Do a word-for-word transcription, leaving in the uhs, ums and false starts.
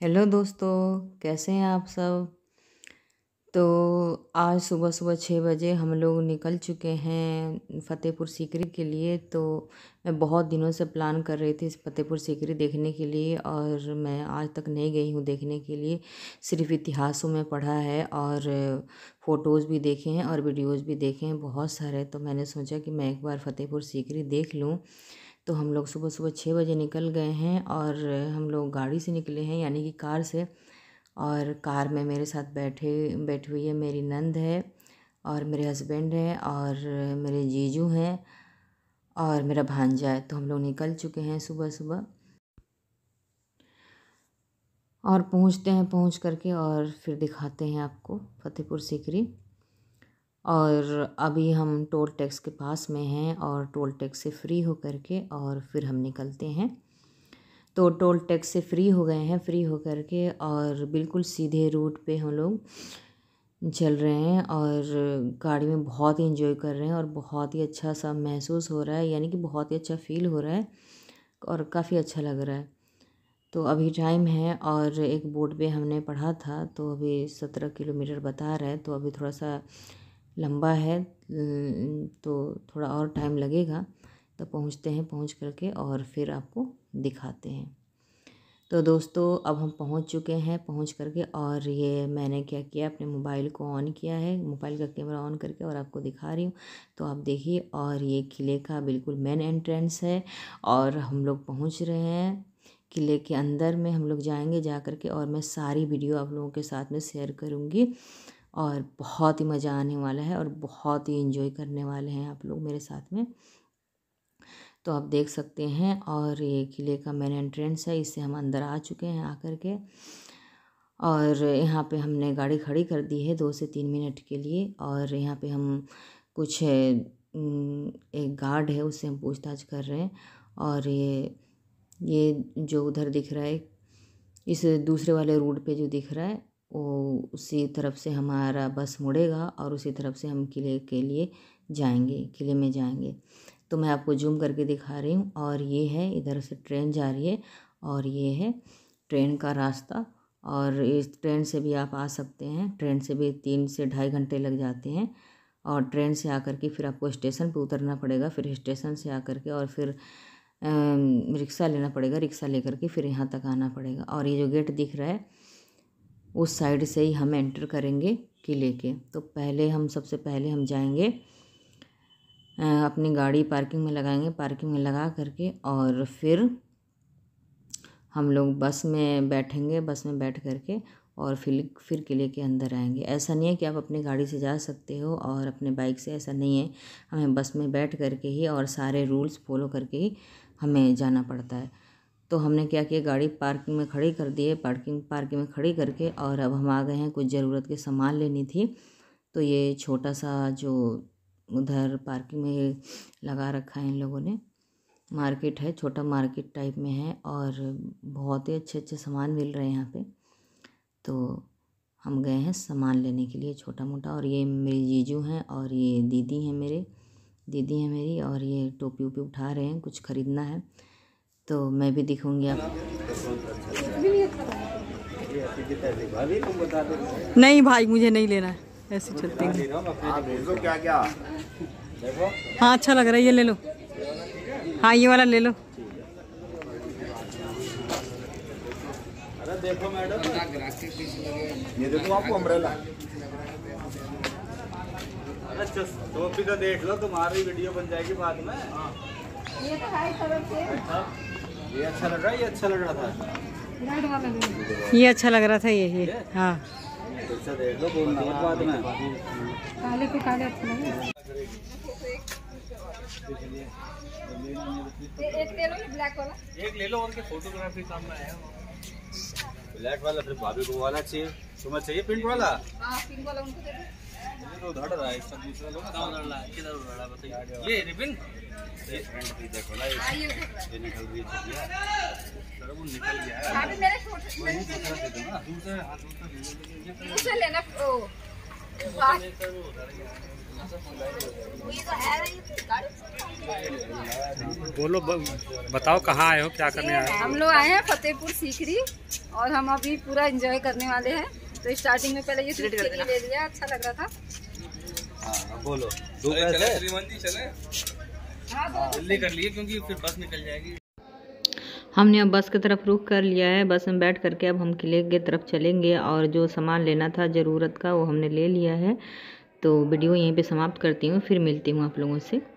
Hello दोस्तों, कैसे हैं आप सब। तो आज सुबह सुबह छः बजे हम लोग निकल चुके हैं फ़तेहपुर सीकरी के लिए। तो मैं बहुत दिनों से प्लान कर रही थी इस फ़तेहपुर सीकरी देखने के लिए, और मैं आज तक नहीं गई हूँ देखने के लिए। सिर्फ इतिहासों में पढ़ा है और फ़ोटोज़ भी देखे हैं और वीडियोज़ भी देखे हैं बहुत सारे। तो मैंने सोचा कि मैं एक बार फ़तेहपुर सीकरी देख लूँ। तो हम लोग सुबह सुबह छः बजे निकल गए हैं और हम लोग गाड़ी से निकले हैं, यानी कि कार से। और कार में मेरे साथ बैठे बैठी हुई है मेरी नंद है और मेरे हस्बैंड है और मेरे जीजू हैं और मेरा भांजा है। तो हम लोग निकल चुके हैं सुबह सुबह और पहुंचते हैं, पहुंच करके और फिर दिखाते हैं आपको फ़तेहपुर सीकरी। और अभी हम टोल टैक्स के पास में हैं और टोल टैक्स से फ्री हो करके और फिर हम निकलते हैं। तो टोल टैक्स से फ्री हो गए हैं, फ्री हो करके और बिल्कुल सीधे रूट पे हम लोग चल रहे हैं और गाड़ी में बहुत ही एंजॉय कर रहे हैं और बहुत ही अच्छा सा महसूस हो रहा है, यानी कि बहुत ही अच्छा फील हो रहा है और काफ़ी अच्छा लग रहा है। तो अभी टाइम है और एक बोर्ड पे हमने पढ़ा था तो अभी सत्रह किलोमीटर बता रहा है, तो अभी थोड़ा सा लंबा है तो थोड़ा और टाइम लगेगा। तो पहुंचते हैं, पहुंच करके और फिर आपको दिखाते हैं। तो दोस्तों अब हम पहुंच चुके हैं, पहुंच करके और ये मैंने क्या किया, अपने मोबाइल को ऑन किया है, मोबाइल का कैमरा ऑन करके और आपको दिखा रही हूँ। तो आप देखिए, और ये किले का बिल्कुल मेन एंट्रेंस है और हम लोग पहुँच रहे हैं किले के अंदर में। हम लोग जाएंगे जा कर के और मैं सारी वीडियो आप लोगों के साथ में शेयर करूँगी और बहुत ही मज़ा आने वाला है और बहुत ही एंजॉय करने वाले हैं आप लोग मेरे साथ में। तो आप देख सकते हैं और ये किले का मेन एंट्रेंस है, इससे हम अंदर आ चुके हैं आकर के। और यहाँ पे हमने गाड़ी खड़ी कर दी है दो से तीन मिनट के लिए। और यहाँ पे हम कुछ एक गार्ड है उससे हम पूछताछ कर रहे हैं। और ये ये जो उधर दिख रहा है, इस दूसरे वाले रोड पे जो दिख रहा है वो उसी तरफ से हमारा बस मुड़ेगा और उसी तरफ से हम किले के लिए जाएंगे, किले में जाएंगे। तो मैं आपको जूम करके दिखा रही हूँ। और ये है, इधर से ट्रेन जा रही है और ये है ट्रेन का रास्ता। और इस ट्रेन से भी आप आ सकते हैं, ट्रेन से भी तीन से ढाई घंटे लग जाते हैं। और ट्रेन से आकर के फिर आपको स्टेशन पे उतरना पड़ेगा, फिर स्टेशन से आकर के और फिर रिक्शा लेना पड़ेगा, रिक्शा लेकर के फिर यहाँ तक आना पड़ेगा। और ये जो गेट दिख रहा है उस साइड से ही हम एंटर करेंगे किले के। तो पहले हम सबसे पहले हम जाएंगे अपनी गाड़ी पार्किंग में लगाएंगे, पार्किंग में लगा करके और फिर हम लोग बस में बैठेंगे, बस में बैठ करके और फिर फिर किले के अंदर आएंगे। ऐसा नहीं है कि आप अपनी गाड़ी से जा सकते हो और अपने बाइक से, ऐसा नहीं है। हमें बस में बैठ करके ही और सारे रूल्स फॉलो करके ही हमें जाना पड़ता है। तो हमने क्या किया, गाड़ी पार्किंग में खड़ी कर दी है, पार्किंग पार्किंग में खड़ी करके और अब हम आ गए हैं, कुछ ज़रूरत के सामान लेनी थी। तो ये छोटा सा जो उधर पार्किंग में लगा रखा है इन लोगों ने, मार्केट है, छोटा मार्केट टाइप में है और बहुत ही अच्छे अच्छे सामान मिल रहे हैं यहाँ पे। तो हम गए हैं सामान लेने के लिए छोटा मोटा। और ये मेरे जीजू हैं और ये दीदी हैं, मेरे दीदी हैं मेरी, और ये टोपी वोपी उठा रहे हैं, कुछ ख़रीदना है तो मैं भी दिखूँगी आप। नहीं भाई, मुझे नहीं लेना है, ऐसे चलते हैं। क्या क्या हाँ अच्छा लग रहा है, ये ले लो। हाँ ये वाला ले लो। अरे देखो मैडम, ये देखो आपको अम्ब्रेला। अरे टोपी तो देख लो, तुम्हारी वीडियो बन जाएगी बाद में। ये तो है तरफ से। ये अच्छा लग रहा है, ये अच्छा लग रहा था, ये अच्छा लग रहा था, ये ये हाँ अच्छा देख लो, बोलना बाद में। काले पे काले अच्छे लगे। एक ले लो, ब्लैक वाला एक ले लो, उनके फोटोग्राफी काम में आया। ब्लैक वाला फिर भाभी को वाला चाहिए, तुम्हें चाहिए पिंक वाला? हां पिंक वाला उनको दे दो। तो उधड़ रहा है, सब दूसरा लोग कहां उधड़ रहा है, किधर उधड़ रहा है बताइए। ये रिबन, ये फ्रंट भी देखो ना, ये निकल रही है, सर वो निकल गया है। अभी मेरे छोटे मेरे दूसरे हाथ में उसे लेना। ओ बोलो ब, बताओ कहाँ आए हो, क्या करने आए हो? हम लोग आए हैं फतेहपुर सीकरी और हम अभी पूरा एंजॉय करने वाले हैं। तो स्टार्टिंग में पहले ये सूट ले लिया, अच्छा लग रहा था। हाँ बोलो, चले जल्दी कर लिए क्योंकि फिर बस निकल जाएगी। हमने अब बस की तरफ रुख कर लिया है। बस में बैठ करके अब हम किले की तरफ चलेंगे और जो सामान लेना था ज़रूरत का वो हमने ले लिया है। तो वीडियो यहीं पे समाप्त करती हूँ, फिर मिलती हूँ आप लोगों से।